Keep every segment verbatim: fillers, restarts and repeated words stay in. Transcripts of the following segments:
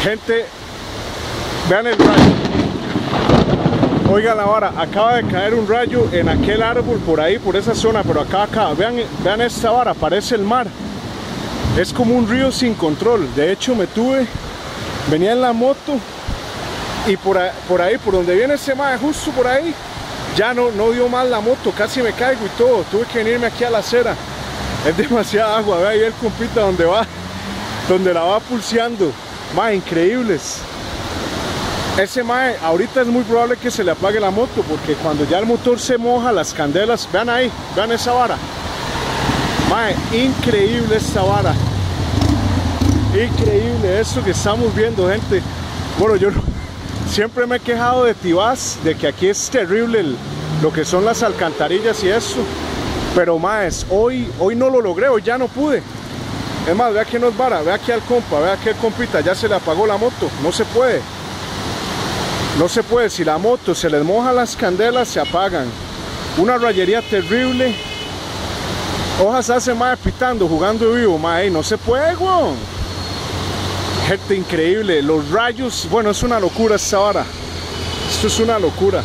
Gente, vean el rayo. Oigan la vara, acaba de caer un rayo en aquel árbol por ahí, por esa zona, pero acá, acá, vean, vean esta vara, parece el mar. Es como un río sin control. De hecho me tuve, venía en la moto y por ahí, por, ahí, por donde viene ese mar, justo por ahí, ya no, no dio mal la moto, casi me caigo y todo. Tuve que venirme aquí a la acera. Es demasiada agua, ve ahí el compita donde va, donde la va pulseando. Mae, increíbles. Ese mae, ahorita es muy probable que se le apague la moto, porque cuando ya el motor se moja, las candelas, vean ahí, vean esa vara. Mae, increíble esta vara. Increíble esto que estamos viendo, gente. Bueno, yo siempre me he quejado de Tibás, de que aquí es terrible el, lo que son las alcantarillas y eso. Pero maes, hoy, hoy no lo logré, hoy ya no pude. Es más, vea que no es vara, vea aquí al compa, vea que el compita ya se le apagó la moto. No se puede. No se puede, si la moto se les moja las candelas, se apagan. Una rayería terrible. Hojas hace mae pitando, jugando vivo, mae, no se puede, weón. Gente, increíble, los rayos, bueno, es una locura esta hora. Esto es una locura.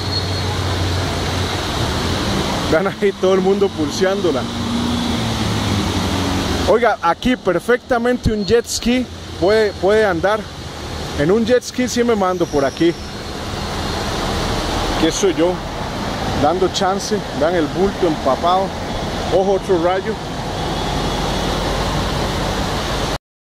Vean ahí todo el mundo pulseándola. Oiga, aquí perfectamente un jet ski puede, puede andar. En un jet ski sí me mando por aquí. Que soy yo, dando chance. Vean el bulto empapado. Ojo, otro rayo.